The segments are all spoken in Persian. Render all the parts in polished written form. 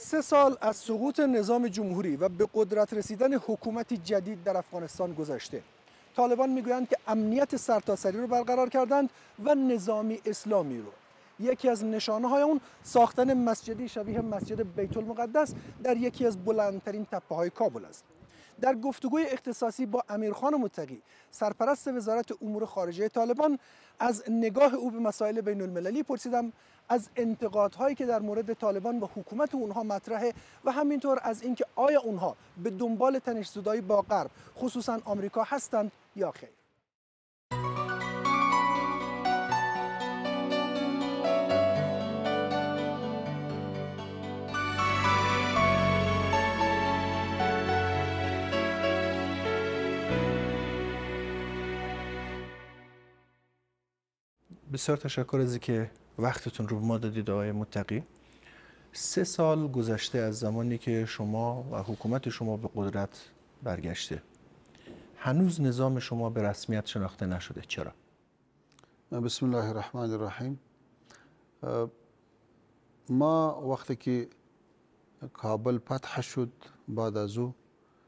3 سال از سقوط نظام جمهوری و به قدرت رسیدن حکومتی جدید در افغانستان گذشته. طالبان میگویند که امنیت سرتاسری رو برقرار کردند و نظامی اسلامی رو. یکی از نشانه های اون ساختن مسجدی شبیه مسجد بیت المقدس در یکی از بلندترین تپه های کابل است. در گفتگوی اختصاصی با امیرخان متقی، سرپرست وزارت امور خارجه طالبان، از نگاه او به مسائل بین المللی پرسیدم، از انتقادهایی که در مورد طالبان و حکومت اونها مطرحه و همینطور از اینکه آیا اونها به دنبال تنش‌زدایی با غرب خصوصا آمریکا هستند یا خیر. بسیار تشکر از اینکه وقتتون رو به ما دادید آقای متقی. 3 سال گذشته از زمانی که شما و حکومت شما به قدرت برگشته. هنوز نظام شما به رسمیت شناخته نشده. چرا؟ بسم الله الرحمن الرحیم. ما وقتی که کابل فتح شد، بعد از او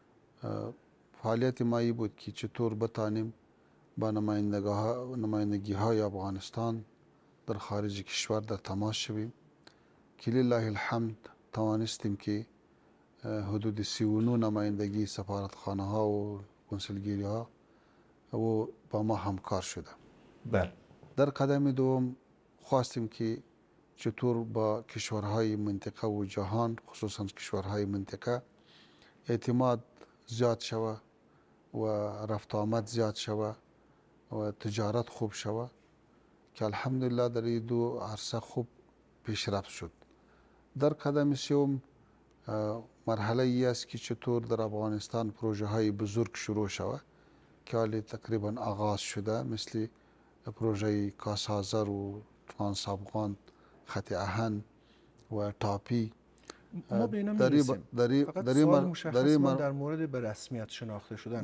فعالیت ما ای بود که چطور بتانیم با نمایندگی های افغانستان در خارج کشور در تماس شویم که لله الحمد توانستیم که حدود 39 نمایندگی سفارتخانه ها و کنسولگری ها و با ما همکار شده. بله. در قدم دوم خواستیم که چطور با کشورهای منطقه و جهان، خصوصا کشورهای منطقه، اعتماد زیاد شود و رفت آمد زیاد شود و تجارت خوب شود که الحمدلله در این دو عرصه خوب پیشرفت شد. در قدم سوم مرحله ای است که چطور در افغانستان پروژه های بزرگ شروع شود که حالی تقریبا آغاز شده، مثل پروژه کاسازر و ترانس افغان، خط اهن و تاپی. ما به اینا میرسیم. فقط سوال مشخص در مورد به رسمیت شناخته شدن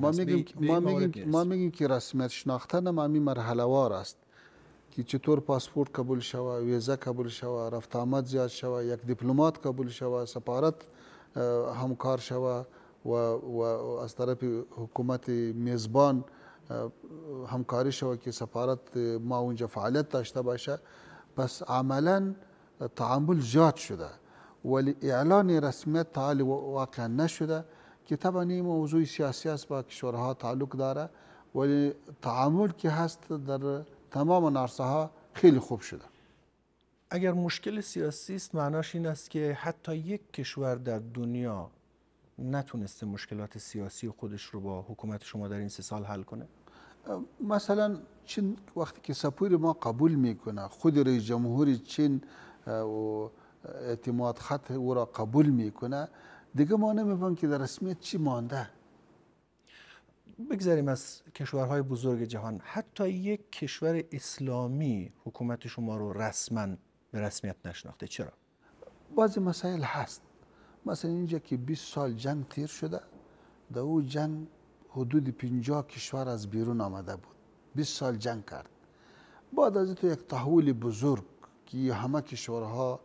ما میگیم که رسمیت شناختن همین مرحله وار است که چطور پاسپورت قبول شود، ویزا قبول شود، رفت آمد زیاد شود، یک دیپلمات قبول شود، سفارت همکار شود و از طرف حکومت میزبان همکاری شود که سفارت ما اونجا فعالیت داشته باشه. پس عملا تعامل زیاد شده ولی اعلان رسمیت تعالی واقع نشده که طبعا این موضوع سیاسی است، با کشورها تعلق داره، ولی تعامل که هست در تمام عرصه ها خیلی خوب شده. اگر مشکل سیاسی است معناش این است که حتی یک کشور در دنیا نتونسته مشکلات سیاسی خودش رو با حکومت شما در این 3 سال حل کنه؟ مثلا چین وقتی که سفیر ما قبول میکنه، خود رئیس جمهور چین و اعتماد خط او را قبول میکنه، دیگه ما نمیفهمیم که در رسمیت چی مانده. بگذاریم از کشورهای بزرگ جهان، حتی یک کشور اسلامی حکومت شما رو رسما به رسمیت نشناخته. چرا؟ بعضی مسائل هست. مثلا اینجا که 20 سال جنگ تیر شده، در او جنگ حدود 50 کشور از بیرون آمده بود. 20 سال جنگ کرد. بعد از تو یک تحول بزرگ که همه کشورها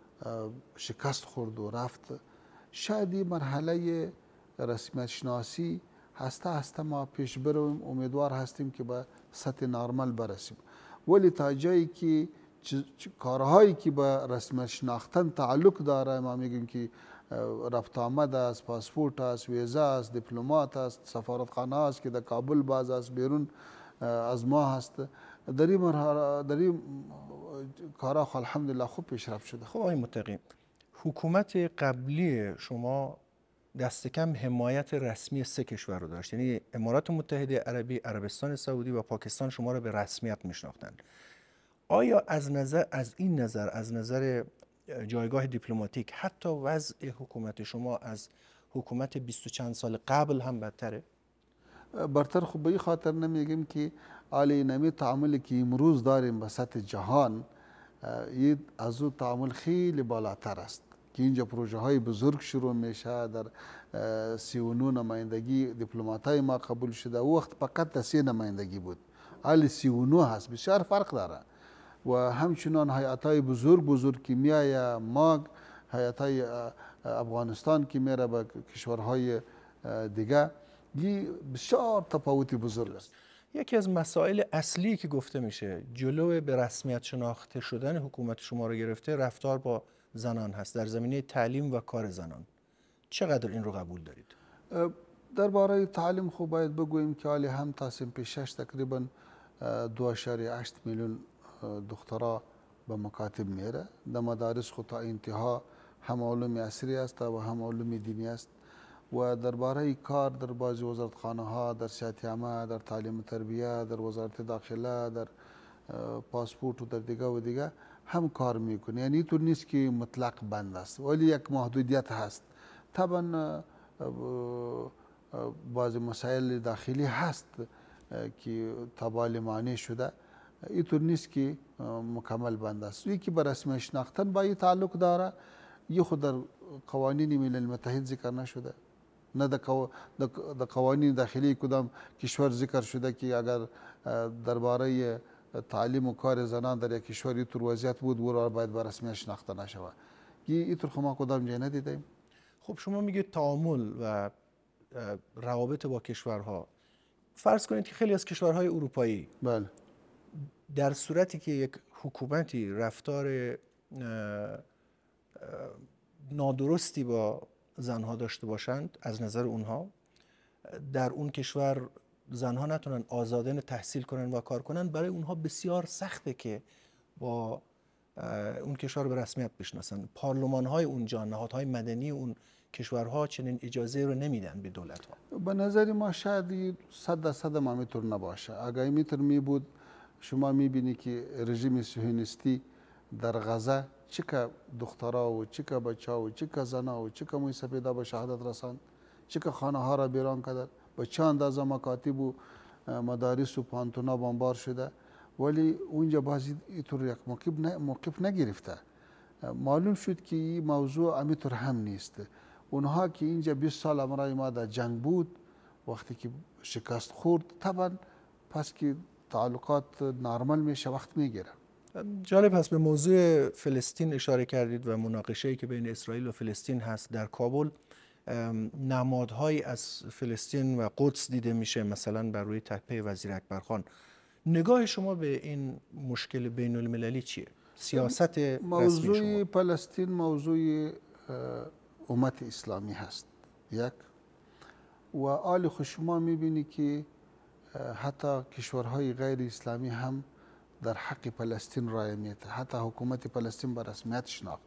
شکست خورد و رفت. شاید این مرحله رسمیت شناسی هسته ما پیش برویم، امیدوار هستیم که به سطح نرمال برسیم. ولی تا جایی که کارهایی که به رسمیت شناختن تعلق داره، ما میگیم که رفت آمد است، پاسپورت است، ویزا است، دیپلمات است، سفارتخانه است که در کابل باز است، بیرون از ما هست. در این کارها الحمدلله خوب پیشرفت شده. خب آقای متقی، حکومت قبلی شما دست کم حمایت رسمی 3 کشور رو داشت، یعنی امارات متحده عربی، عربستان سعودی و پاکستان شما رو به رسمیت میشناختند. آیا از این نظر از نظر جایگاه دیپلماتیک حتی وضع حکومت شما از حکومت 20 و چند سال قبل هم بدتره؟ برتر خوب به این خاطر نمیگیم که عالی نمی تعاملی که امروز داریم به سطح جهان از او تعامل خیلی بالاتر است که اینجا پروژه های بزرگ شروع میشه. در 39 نمایندگی دیپلماتای ما قبول شده. او وقت فقط 3 نمایندگی بود، حالی 39 هست، بسیار فرق داره. و همچنان هیئت‌های بزرگ که میآید، ماگ هیئت‌های افغانستان که میره به کشورهای دیگه، این بسیار تفاوتی بزرگ است. یکی از مسائل اصلی که گفته میشه جلو به رسمیت شناخته شدن حکومت شما رو گرفته رفتار با زنان هست در زمینه تعلیم و کار زنان. چقدر این رو قبول دارید؟ درباره تعلیم خوب باید بگوییم که حالی هم تا سن پیشش تقریبا 2.8 میلیون دخترها به مکاتب میره. در مدارس خود تا انتها هم علوم عصری است و هم علوم دینی است. و درباره کار در بعضی وزارتخانه ها، در صحت عامه، در تعلیم و تربیه، در وزارت داخله، در پاسپورت و در دیگه و دیگه هم کار میکنه. یعنی اینطور نیست که مطلق بند است، ولی یک محدودیت هست. طبعا بعضی مسائل داخلی هست که تبال معنی شده، اینطور نیست که مکمل بند است. یکی به رسمی شناختن با این تعلق داره، یه خود در قوانین ملل متحد ذکر نشده، نه در قوانین داخلی کدام کشور ذکر شده که اگر درباره تعلیم و کار زنان در یک کشور اینطور وضعیت بود و باید به رسمی شناخته نشود. اینطور ما کدام جای ندیدیم. خب شما میگید تعامل و روابط با کشورها، فرض کنید که خیلی از کشورهای اروپایی بله در صورتی که یک حکومتی رفتار نادرستی با زنها داشته باشند از نظر اونها، در اون کشور زنها نتونن آزادانه تحصیل کنن و کار کنن، برای اونها بسیار سخته که با اون کشور به رسمیت بشناسن. پارلمان‌های اونجا، نهادهای مدنی اون کشورها چنین اجازه رو نمیدن به دولت‌ها. به نظر ما شاید 100% ما میتونه نباشه. اگر میتونه می بود، شما میبینی که رژیم صهیونیستی در غزه چه دخترها و چه بچه‌ها و چه زنها و چه موی سپیدا به شهادت رساند، چه خانه ها را ویران کرد، با چه اندازه مکاتب و مدارس و پانتونا بمبار شده، ولی اونجا بازی اینطور یک موقف نگرفته. معلوم شد که این موضوع همینطور هم نیست. اونها که اینجا 20 سال امرای ما در جنگ بود، وقتی که شکست خورد، طبعا پس که تعلقات نرمال میشه وقت میگیره. جالب هست به موضوع فلسطین اشاره کردید و مناقشه‌ای که بین اسرائیل و فلسطین هست. در کابل نمادهایی از فلسطین و قدس دیده میشه، مثلا بر روی تپه وزیر اکبرخان. نگاه شما به این مشکل بین المللی چیه؟ سیاست موضوع فلسطین موضوع امت اسلامی هست یک، و آل خود شما میبینی که حتی کشورهای غیر اسلامی هم در حق فلسطین رای میده، حتی حکومت فلسطین به رسمیت شناخت.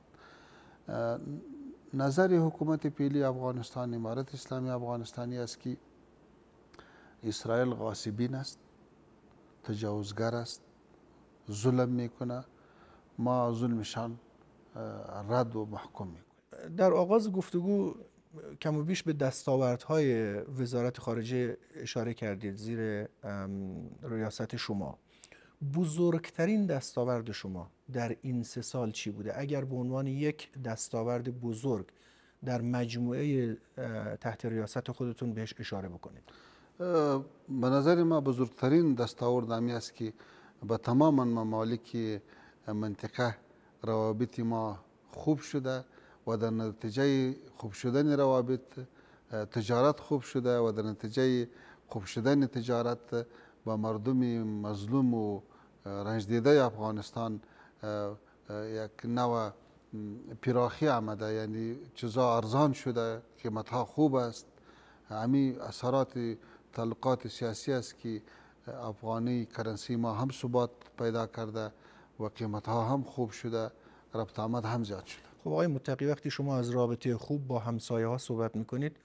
نظر حکومت فعلی افغانستان، امارت اسلامی افغانستانی است که اسرائیل غاصبین است، تجاوزگر است، ظلم میکنه، ما ظلمشان رد و محکوم میکنیم. در آغاز گفتگو کم و بیش به دستاوردهای وزارت خارجه اشاره کردید زیر ریاست شما. بزرگترین دستاورد شما در این 3 سال چی بوده؟ اگر به عنوان یک دستاورد بزرگ در مجموعه تحت ریاست خودتون بهش اشاره بکنید. به نظر ما بزرگترین دستاورد همی است که با تمام ممالک منطقه روابط ما خوب شده و در نتیجه خوب شدن روابط تجارت خوب شده و در نتیجه خوب شدن تجارت با مردم مظلوم و رنج دیده افغانستان یک نوع پیراخی آمده، یعنی چیزا ارزان شده، قیمت ها خوب است. همین اثرات تعلقات سیاسی است که افغانی کرنسی ما هم ثبات پیدا کرده و قیمت ها هم خوب شده، ربط آمد هم زیاد شده. خب آقای متقی، وقتی شما از رابطه خوب با همسایه ها صحبت میکنید،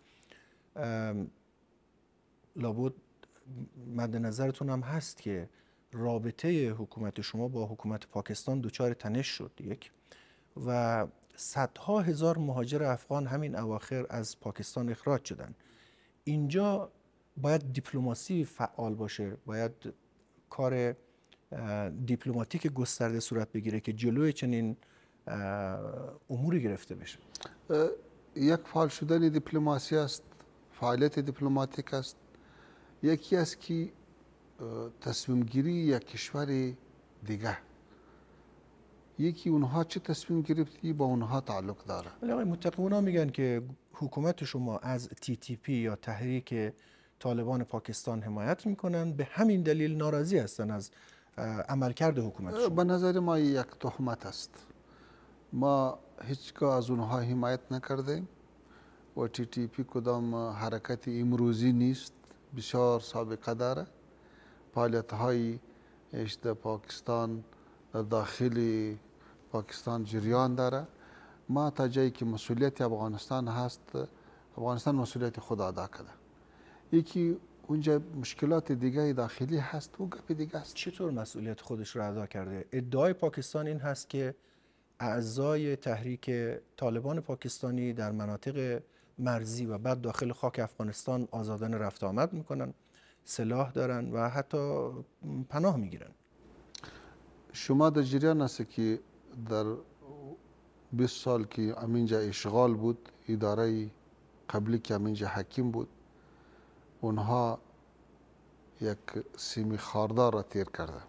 لابد مد نظرتون هم هست که رابطه حکومت شما با حکومت پاکستان دچار تنش شد یک، و صدها هزار مهاجر افغان همین اواخر از پاکستان اخراج شدن. اینجا باید دیپلماسی فعال باشه، باید کار دیپلماتیک گسترده صورت بگیره که جلوی چنین اموری گرفته بشه. یک فعال شدن دیپلماسی است، فعالیت دیپلماتیک است. یکی است که تصمیم گیری یک کشور دیگه، یکی اونها چه تصمیم گرفتی با اونها تعلق داره. ولی آقای متقی اونا میگن که حکومت شما از TTP یا تحریک طالبان پاکستان حمایت میکنن، به همین دلیل ناراضی هستن از عملکرد حکومت شما. به نظر ما یک تهمت است. ما هیچگاه از اونها حمایت نکردیم و TTP کدام حرکت امروزی نیست، بسیار سابقه داره. فعالیت های در پاکستان در داخل پاکستان جریان داره. ما تا جایی که مسئولیت افغانستان هست، افغانستان مسئولیت خود ادا کرده. یکی اونجا مشکلات دیگه داخلی هست و گپ دیگه است. چطور مسئولیت خودش را ادا کرده؟ ادعای پاکستان این هست که اعضای تحریک طالبان پاکستانی در مناطق مرزی و بعد داخل خاک افغانستان آزادانه رفت آمد میکنن، سلاح دارن و حتی پناه میگیرن. شما در جریان هست که در 20 سال که امینجا اشغال بود، اداره قبلی که امینجا حکیم بود، اونها یک سیمی خاردار را تیر کرده.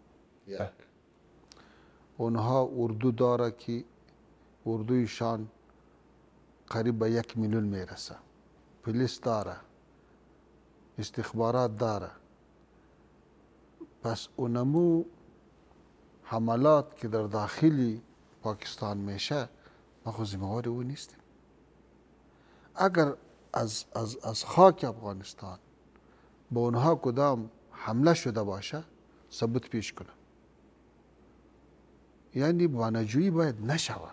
اونها اردو داره که اردویشان قریب به 1 میلیون میرسه. پلیس داره، استخبارات داره. پس اونمو حملات که در داخلی پاکستان میشه، ما خود ذمه‌وار او نیستیم. اگر از خاک افغانستان با اونها کدام حمله شده باشه، ثبوت پیش کنه. یعنی بانجویی باید نشوه،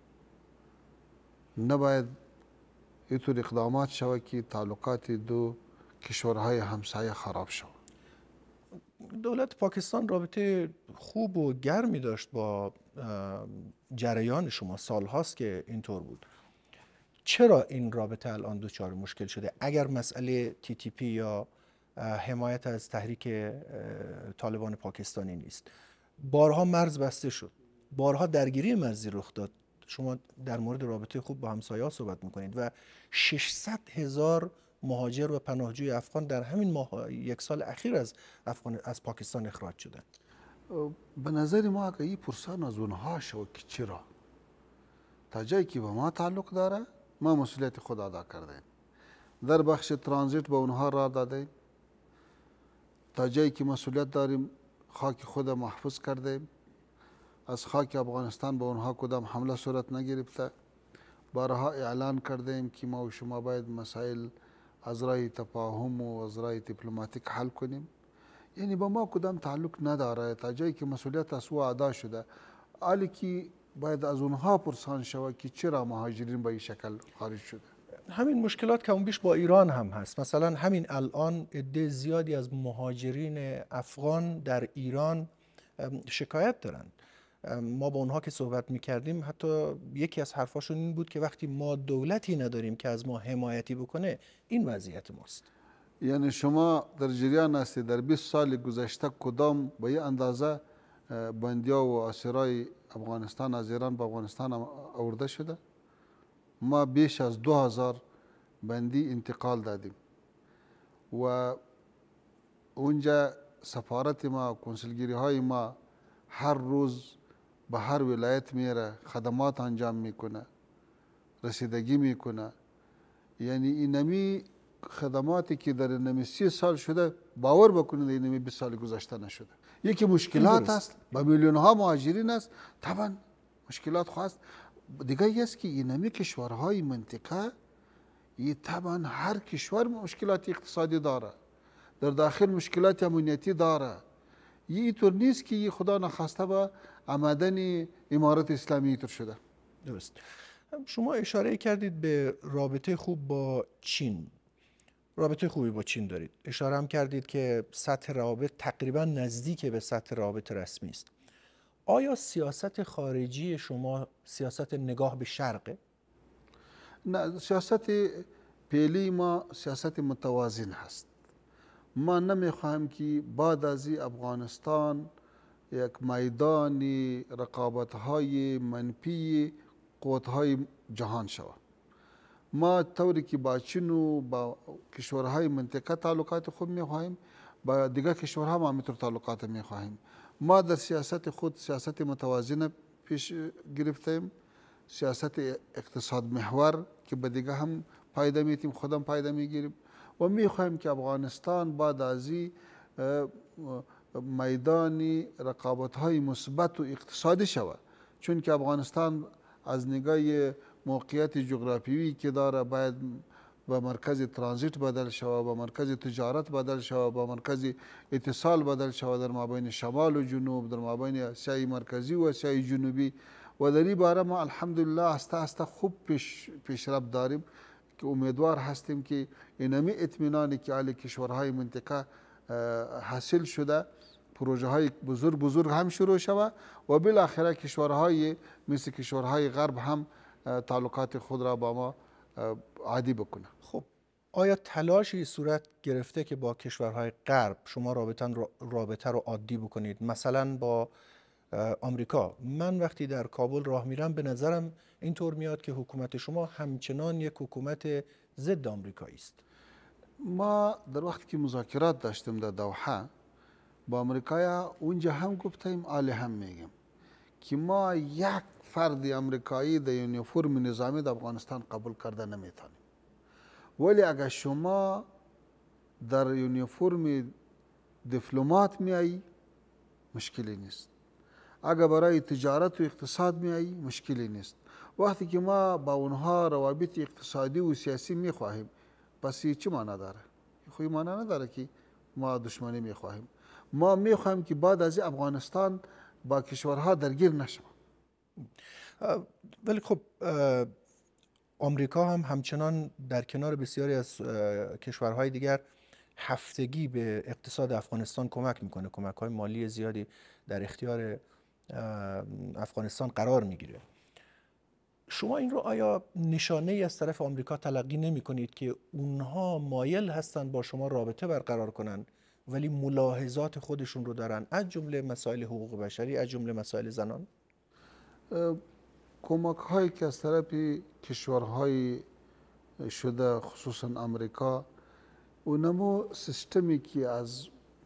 نباید اینطور اقدامات شوه که تعلقات دو کشورهای همسایه خراب شود. دولت پاکستان رابطه خوب و گرمی داشت با جریان شما، سال هاست که اینطور بود. چرا این رابطه الان دچار مشکل شده؟ اگر مسئله TTP یا حمایت از تحریک طالبان پاکستانی نیست، بارها مرز بسته شد، بارها درگیری مرزی رخ داد. شما در مورد رابطه خوب با همسایه‌ها صحبت میکنید و 600,000 مهاجر و پناهجوی افغان در همین ماه 1 سال اخیر از پاکستان اخراج شدند. به نظر ما اگه این پرسان از اونها شو که چرا، تا جایی که به ما تعلق داره ما مسئولیت خود ادا کردیم. در بخش ترانزیت به اونها را دادیم. تا جایی که مسئولیت داریم خاک خود محفوظ کردیم. از خاک افغانستان به اونها کدام حمله صورت نگرفته. بارها اعلان کردیم که ما و شما باید مسائل از راه تفاهم و از راه دیپلماتیک حل کنیم. یعنی با ما کدام تعلق نداره. تا جایی که مسئولیت از او ادا شده، حالی که باید از اونها پرسان شود که چرا مهاجرین به این شکل خارج شده. همین مشکلات کم و بیش با ایران هم هست. مثلا همین الان عده زیادی از مهاجرین افغان در ایران شکایت دارند. ما با اونها که صحبت میکردیم، حتی یکی از حرفاشون این بود که وقتی ما دولتی نداریم که از ما حمایتی بکنه، این وضعیت ماست. یعنی شما در جریان هستید در 20 سال گذشته کدام به یه اندازه بندیا و اسیرای افغانستان از ایران به افغانستان آورده شده؟ ما بیش از 2000 بندی انتقال دادیم و اونجا سفارت ما، کنسولگری های ما هر روز به هر ولایت میره، خدمات انجام میکنه، رسیدگی میکنه. یعنی اینمی خدماتی که در اینمی 30 سال شده، باور بکنید در اینمی 20 سال گذشته نشده. یکی مشکلات است، با میلیون ها مهاجرین است، طبعا مشکلات خواست. دیگه است که اینمی کشورهای منطقه، این طبعا هر کشور مشکلات اقتصادی داره، در داخل مشکلات امنیتی داره. یه اینطور نیست که یه خدا نخواسته به آمدن امارات اسلامی اینطور شده. درست. شما اشاره کردید به رابطه خوب با چین. رابطه خوبی با چین دارید. اشاره هم کردید که سطح روابط تقریبا نزدیک به سطح روابط رسمی است. آیا سیاست خارجی شما سیاست نگاه به شرقه؟ نه، سیاست فعلی ما سیاست متوازن هست. ما نمیخواهیم که بعد از افغانستان یک میدان رقابت‌های منفی قوت‌های جهان شود. ما طوری که با چین و با کشورهای منطقه تعلقات خوب میخواهیم، با دیگر کشورها ما همینطور تعلقات میخواهیم. ما در سیاست خود سیاست متوازن پیش گرفتیم، سیاست اقتصاد محور که به دیگه هم فایده میتیم، خودم فایده میگیریم و میخوایم که افغانستان بعد از این میدان رقابت های مثبت و اقتصادی شود، چون که افغانستان از نگاه موقعیت جغرافیایی که داره باید به مرکز ترانزیت بدل شود، به مرکز تجارت بدل شود، به مرکز اتصال بدل شود در مابین شمال و جنوب، در مابین آسیای مرکزی و آسیای جنوبی و در این باره ما الحمدلله آسته آسته خوب پیشرفت داریم که امیدوار هستیم که اینمی اطمینانی که علی کشورهای منطقه حاصل شده، پروژه های بزرگ هم شروع شود و بالاخره کشورهای مثل کشورهای غرب هم تعلقات خود را با ما عادی بکنه. خب آیا تلاشی صورت گرفته که با کشورهای غرب شما رابطه رو عادی بکنید؟ مثلا با آمریکا. من وقتی در کابل راه میرم به نظرم اینطور میاد که حکومت شما همچنان یک حکومت ضد آمریکایی است. ما در وقتی که مذاکرات داشتیم در دوحه با آمریکایا، اونجا هم گفتیم عالی هم میگیم که ما یک فرد آمریکایی در یونیفرم نظامی در افغانستان قبول کرده نمیتونیم، ولی اگر شما در یونیفرم دیپلمات میایی مشکلی نیست، اگر برای تجارت و اقتصاد میایی مشکلی نیست. وقتی که ما با اونها روابط اقتصادی و سیاسی میخواهیم، پس چی معنی داره؟ خوی معنی نداره که ما دشمنی میخواهیم. ما میخواهیم که بعد از افغانستان با کشورها درگیر نشود. ولی خب آمریکا هم همچنان در کنار بسیاری از کشورهای دیگر هفتگی به اقتصاد افغانستان کمک میکنه، کمک‌های مالی زیادی در اختیار افغانستان قرار میگیره. شما این رو آیا نشانه ای از طرف آمریکا تلقی نمی کنید که اونها مایل هستند با شما رابطه برقرار کنند ولی ملاحظات خودشون رو دارن، از جمله مسائل حقوق بشری، از جمله مسائل زنان؟ کمک هایی که از طرف کشورهای شده خصوصا آمریکا، اونمو سیستمی که از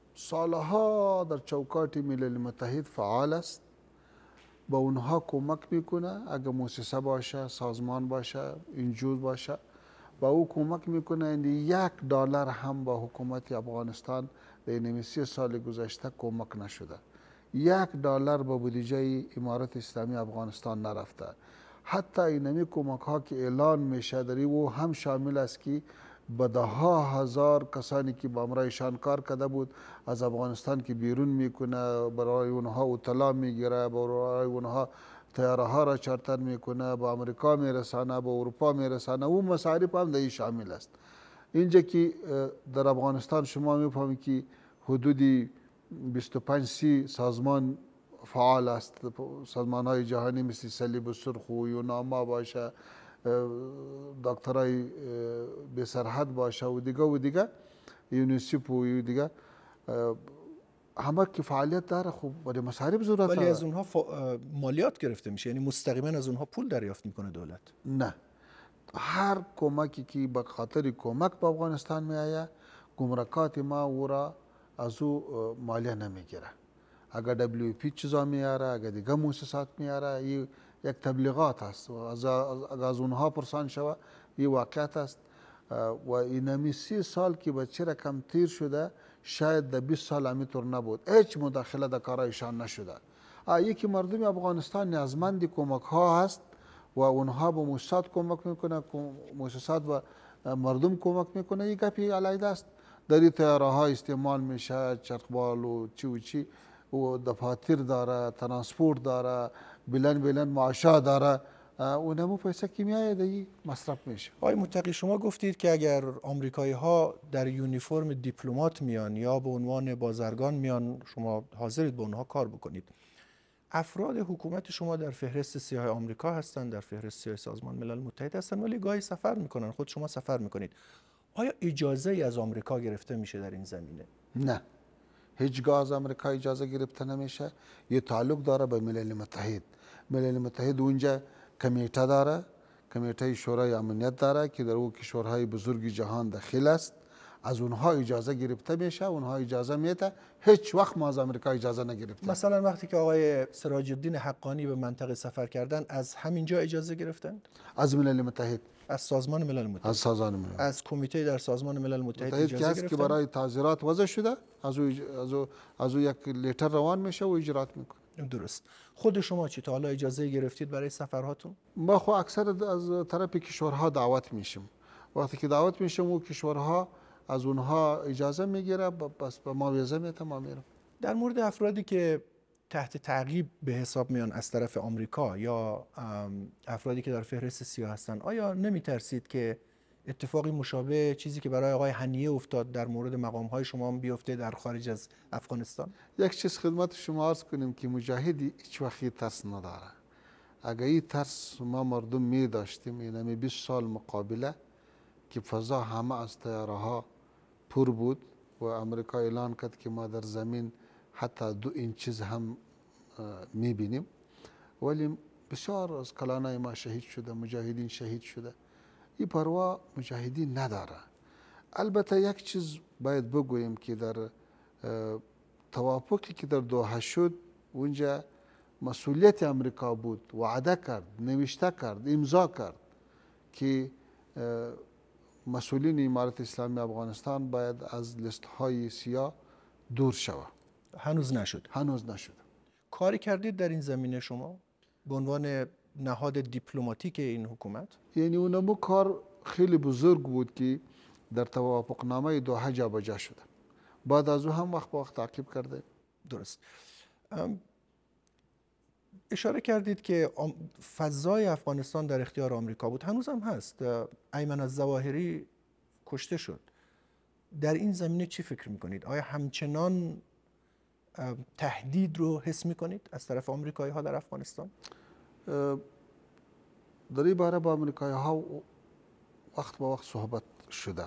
سالها در چوکات ملل متحد فعال است با اونها کمک میکنه. اگر مؤسسه باشه، سازمان باشه، انجیو باشه، با او کمک میکنه. $1 هم با حکومت افغانستان در این 30 سال گذشته کمک نشده. $1 با بودجه امارت اسلامی افغانستان نرفته. حتی اینمی کمک ها که اعلان میشه داری و هم شامل است که به ده ها هزار کسانی که با امرایشان کار کرده بود از افغانستان که بیرون میکنه، برای اونها اوتلا میگیره، برای اونها طیاره ها را چارتر میکنه، با امریکا میرسانه، با اروپا میرسانه، اون مصارف هم در این شامل است. اینجا که در افغانستان شما میفهمید که حدود 25-30 سازمان فعال است، سازمان های جهانی مثل صلیب سرخ و یوناما باشه، دکترای بی سرحد باشه و دیگه یونیسف و دیگه، همه که فعالیت داره. خوب برای مصارف ضرورت ولی از اونها مالیات گرفته میشه، یعنی مستقیما از اونها پول دریافت میکنه دولت؟ نه، هر کمکی که به خاطر کمک به افغانستان میآید، گمرکات ما او را از او مالیه نمیگیره. اگر WFP چیزا میاره، اگر دیگه مؤسسات میاره، یک تبلیغات است و از اونها پرسان شود، این واقعیت است. و اینمی 30 سال که به چه رقم تیر شده، شاید در 20 سال همینطور نبود، هیچ مداخله در کارایشان نشده. یکی مردم افغانستان نیازمند کمک ها هست و اونها به مؤسسات کمک میکنه، مؤسسات به مردم کمک میکنه، این گپی علیحده است. در این طیاره ها استعمال میشه، چرخبال و چی و دفاتر داره، ترانسپورت داره، بلند معاشات داره، اونمو پیسه کیمیایی دیگه مصرف میشه. آقای متقی، شما گفتید که اگر آمریکایی ها در یونیفرم دیپلمات میان یا به عنوان بازرگان میان، شما حاضرید با اونها کار بکنید. افراد حکومت شما در فهرست سیاه آمریکا هستند، در فهرست سیاه سازمان ملل متحد هستند، ولی گاهی سفر میکنن، خود شما سفر میکنید. آیا اجازه ای از آمریکا گرفته میشه در این زمینه؟ نه، هیچگاه از آمریکا اجازه گرفته نمیشه. یه تعلق داره به ملل متحد. ملل متحد اونجا کمیته داره، کمیته شورای امنیت داره که در او کشورهای بزرگ جهان داخل است. از اونها اجازه گرفته میشه، اونها اجازه میده. هیچ وقت ما از امریکا اجازه نگرفتیم. مثلا وقتی که آقای سراج الدین حقانی به منطقه سفر کردن از همینجا اجازه گرفتند؟ از ملل متحد، از سازمان ملل متحد، از سازمان ملل از کمیته در سازمان ملل متحد اجازه که گرفتند که برای تعزیرات وضع شده، از او یک لتر روان میشه و اجرات میکنه. درست. خود شما چی تا حالا اجازه گرفتید برای سفرهاتون؟ ما خو اکثر از طرف کشورها دعوت میشیم. وقتی که دعوت میشیم و کشورها از اونها اجازه میگیره، بس به ما ویزه میده، ما میرم. در مورد افرادی که تحت تعقیب به حساب میان از طرف آمریکا یا افرادی که در فهرست سیاه هستند، آیا نمیترسید که اتفاقی مشابه چیزی که برای آقای هنیه افتاد در مورد مقام‌های شما هم بیفته در خارج از افغانستان؟ یک چیز خدمت شما عرض کنیم که مجاهدی هیچ وقت ترس نداره. اگر این ترس ما مردم می داشتیم، این 20 سال مقابله که فضا همه از طیاره ها پر بود و امریکا اعلان کرد که ما در زمین حتی 2 اینچ هم می بینیم، ولی بسیار از کلانای ما شهید شده، مجاهدین شهید شده. این پروا مجاهدین نداره. البته یک چیز باید بگوییم که در توافقی که در دوحه شد، اونجا مسئولیت امریکا بود، وعده کرد، نوشته کرد، امضا کرد که مسئولین امارت اسلامی افغانستان باید از لیست های سیاه دور شود. هنوز نشد. هنوز نشد. کاری کردید در این زمینه شما به عنوان نهاد دیپلماتیک این حکومت؟ یعنی اونمو کار خیلی بزرگ بود که در توافقنامه دوحه جابجا شده. بعد از او هم وقت به وقت تعقیب کرده. درست. اشاره کردید که فضای افغانستان در اختیار آمریکا بود، هنوز هم هست. ایمن الظواهری کشته شد. در این زمینه چی فکر میکنید؟ آیا همچنان تهدید رو حس میکنید از طرف آمریکایی ها در افغانستان؟ در این باره با آمریکایی ها وقت به وقت صحبت شده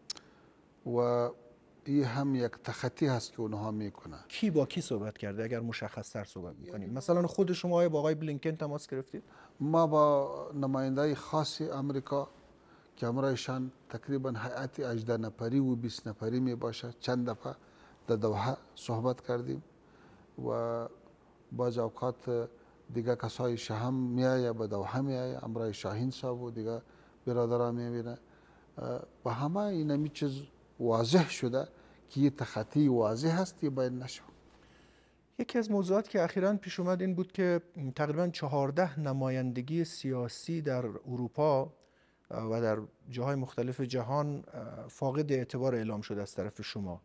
و این هم یک تخطی هست که اونها میکنه. کی با کی صحبت کرده اگر مشخص تر صحبت میکنیم؟ مثلا خود شما با آقای بلینکن تماس گرفتید؟ ما با نماینده خاص امریکا که همراهشان تقریبا هیئت 18 نفری و 20 نفری می باشه چند دفعه در دوحه صحبت کردیم و بعض اوقات دیگه کسای شهم میایه به دوحه میایه، همراه شاهین صاحب و دیگه برادران میبینه. و همه این چیز واضح شده که یه تخطی واضح هست، یه باید نشه. یکی از موضوعات که اخیراً پیش اومد این بود که تقریباً 14 نمایندگی سیاسی در اروپا و در جاهای مختلف جهان فاقد اعتبار اعلام شده از طرف شما.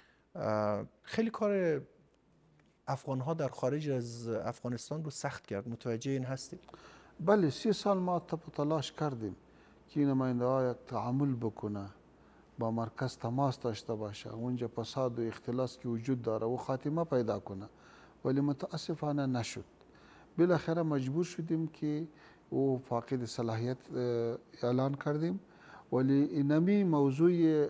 خیلی کار افغان‌ها در خارج از افغانستان رو سخت کرد. متوجه این هستید؟ بله، 30 سال ما تلاش کردیم که این نماینده ها یک تعامل بکنه، با مرکز تماس داشته باشه، اونجا فساد و اختلاس که وجود داره و خاتمه پیدا کنه، ولی متاسفانه نشد. بالاخره مجبور شدیم که او فاقد صلاحیت اعلان کردیم، ولی اینمی موضوع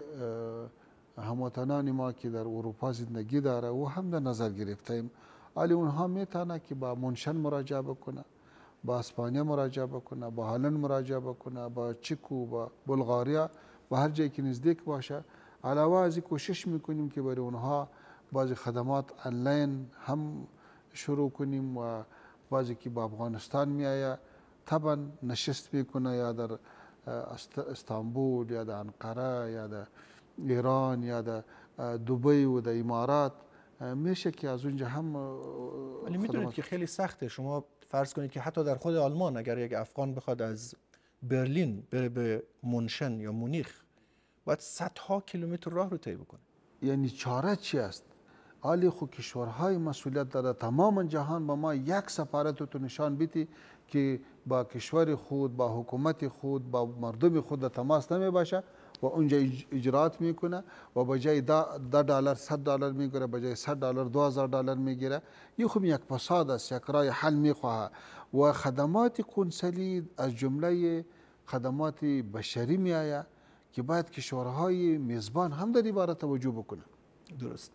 هموطنان ما که در اروپا زندگی داره و هم در نظر گرفتیم. ولی اونها میتونه که با منشن مراجعه بکنه، با اسپانیا مراجعه بکنه، با هلند مراجعه بکنه، با چک و با بلغاریا، با هر جایی که نزدیک باشه. علاوه از این کوشش میکنیم که برای اونها بعضی خدمات آنلاین هم شروع کنیم و بعضی که با افغانستان میایه طبعا نشست میکنه، یا در استانبول یا در انقره یا در ایران یا در دبی و در امارات میشه که از اونجا هم. ولی میدونید که خیلی سخته. شما فرض کنید که حتی در خود آلمان اگر یک افغان بخواد از برلین بره به منشن یا مونیخ، باید صدها کیلومتر راه رو طی بکنه. یعنی چاره چی است؟ حالی خود کشورهای مسئولیت داره تمام جهان با ما یک سفارت رو نشان بیتی که با کشور خود، با حکومت خود، با مردم خود در تماس نمی باشه و اونجا اجرات میکنه و بجای $10 $100 میگیره، بجای $100 $2000 میگیره. این خب یک فساد است، یک راه حل میخواه. و خدمات کنسولی از جمله خدمات بشری میآید که باید کشورهای میزبان هم در این باره توجه بکنه. درست.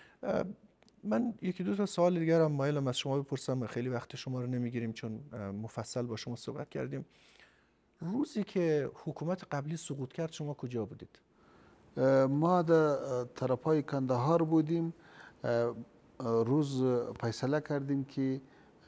من یکی دو تا سوال دیگر هم مایلم از شما بپرسم، خیلی وقت شما رو نمیگیریم چون مفصل با شما صحبت کردیم. روزی که حکومت قبلی سقوط کرد شما کجا بودید؟ ما در طرفای کندهار بودیم. روز فیصله کردیم که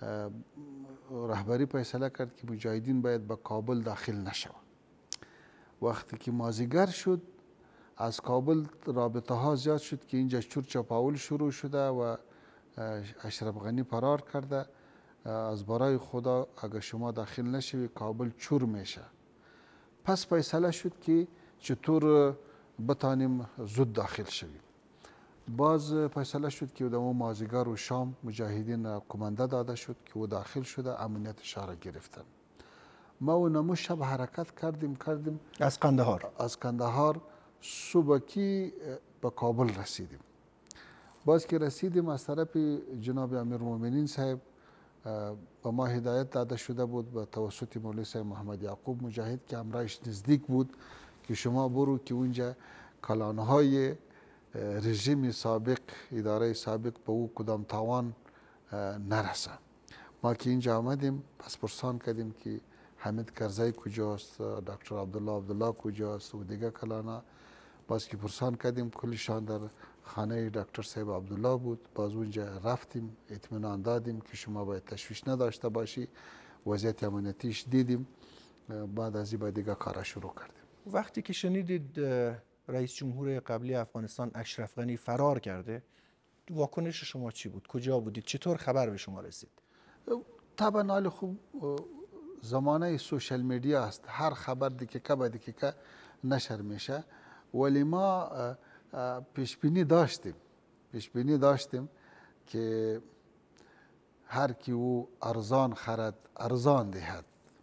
رهبری فیصله کرد که مجاهدین باید به کابل داخل نشوند. وقتی که مازیگر شد از کابل رابطه ها زیاد شد که اینجا چور چپاول شروع شده و اشرف غنی فرار کرده. از برای خدا اگر شما داخل نشوی کابل چور میشه. پس فیصله شد که چطور بتانیم زود داخل شویم. باز فیصله شد که در مازیگر و شام مجاهدین کمانده داده شد که او داخل شده امنیت شهر گرفتن. ما و نمو شب حرکت کردیم از کندهار صبحی به کابل رسیدیم. باز که رسیدیم از طرف جناب امیرالمؤمنین صاحب به ما هدایت داده شده بود به توسط مولوی صاحب محمد یعقوب مجاهد که همراهش نزدیک بود که شما برو که اونجا کلانهای رژیم سابق اداره سابق به او کدام تاوان نرسه. ما که اینجا آمدیم پس پرسان کردیم که حمید کرزی کجاست، دکتر عبدالله کجاست و دیگه کلانا. باز که پرسان کردیم کلشان در خانه دکتر صاحب عبدالله بود. باز اونجا رفتیم اطمینان دادیم که شما باید تشویش نداشته باشی. وضعیت امنیتیش دیدیم. بعد از این دیگه کارا شروع کردیم. وقتی که شنیدید رئیس جمهور قبلی افغانستان اشرف غنی فرار کرده واکنش شما چی بود؟ کجا بودید؟ چطور خبر به شما رسید؟ طبعا حال خوب زمانه سوشل میدیا است. هر خبر دقیقه به دقیقه نشر میشه. ولی ما پیشبینی داشتیم که هر کی او ارزان خرد ارزان دهد،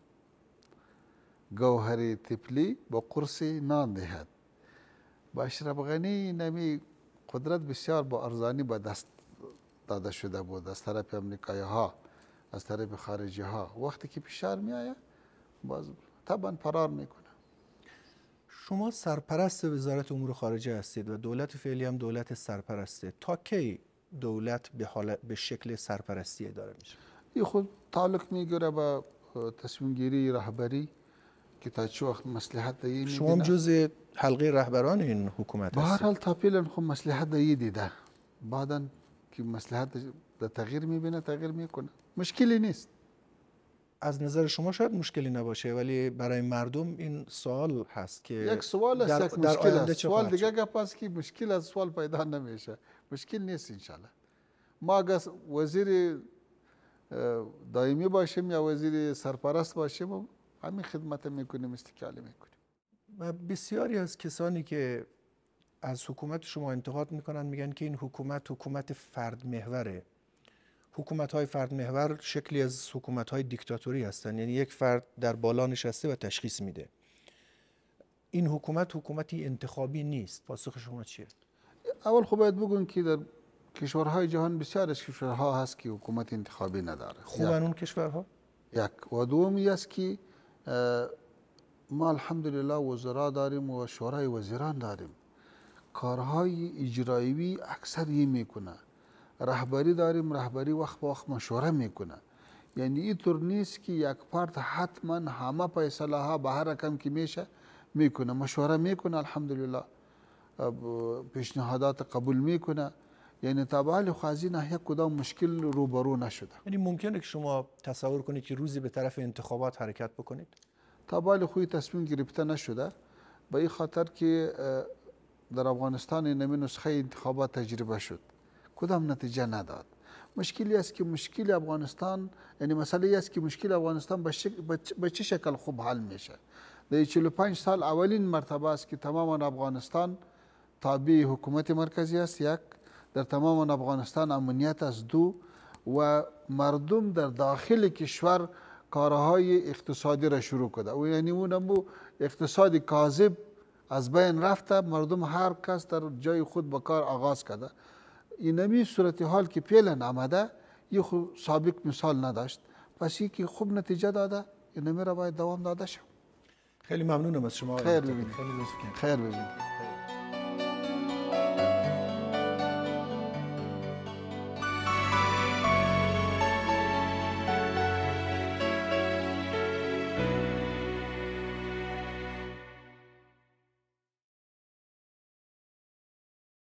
گوهر طفلی با قرص نان دهد. با اشرف غنی نمی قدرت بسیار با ارزانی به دست داده شده بود از طرف امریکایی ها، از طرف خارجی ها. وقتی که فشار می آید باز طبعا فرار میکنه. شما سرپرست وزارت امور خارجه هستید و دولت فعلی هم دولت سرپرسته. تا کی دولت به شکل سرپرستی اداره میشه؟ این خود تعلق میگیره به تصمیم گیری رهبری که تا چه وقت مصلحت دیگه شما هم جزء حلقه رهبران این حکومت هستید. به هر حال تا فعلا خب مصلحت دیگه دیده. بعداً که مصلحت در تغییر میبینه تغییر میکنه. مشکلی نیست. از نظر شما شاید مشکلی نباشه ولی برای مردم این سوال هست که یک سوال است، یک مشکل است. سوال دیگه گپ است که مشکل از سوال پیدا نمیشه. مشکل نیست انشالله. ما اگر وزیر دائمی باشیم یا وزیر سرپرست باشیم همین خدمت میکنیم، استقلالی میکنیم. و بسیاری از کسانی که از حکومت شما انتقاد میکنن میگن که این حکومت فرد محوره. حکومت‌های فرد محور شکلی از حکومت‌های دیکتاتوری هستند، یعنی یک فرد در بالا نشسته و تشخیص میده. این حکومتی انتخابی نیست. پاسخ شما چیه؟ اول خب باید بگویم که در کشورهای جهان بسیار از کشورها هست که حکومت انتخابی نداره. خوبن اون کشورها؟ یک و دومی است که ما الحمدلله وزرا داریم و شورای وزیران داریم. کارهای اجرایی اکثر این میکنه. رهبری داریم، رهبری وقت به وقت مشوره میکنه. یعنی اینطور نیست که یک فرد حتما همه فیصله ها به هر رقم که میشه میکنه. مشوره میکنه الحمدلله. پیشنهادات قبول میکنه. یعنی تا به حال از این ناحیه کدام مشکل روبرو نشده. یعنی ممکنه که شما تصور کنید که روزی به طرف انتخابات حرکت بکنید؟ تا به حال خوی تصمیم گرفته نشده. به این خاطر که در افغانستان نمی نسخه انتخابات تجربه شد، کدام نتیجه نداد. مشکلی است که مشکل افغانستان، یعنی مسئله است که مشکل افغانستان به چه شکل خوب حل میشه. در 45 سال اولین مرتبه است که تمام افغانستان تابع حکومت مرکزی است. یک، در تمام افغانستان امنیت است. دو، و مردم در داخل کشور کارهای اقتصادی را شروع کرده. و یعنی اون اقتصاد کاذب از بین رفته. مردم هر کس در جای خود به کار آغاز کرده. اینمی صورتحال که فعلا آمده یه خود سابق مثال نداشت. پس این که خوب نتیجه داده اینمی را باید دوام داده شد. خیلی ممنونم از شما. خیر ببینید. خیر ببینید.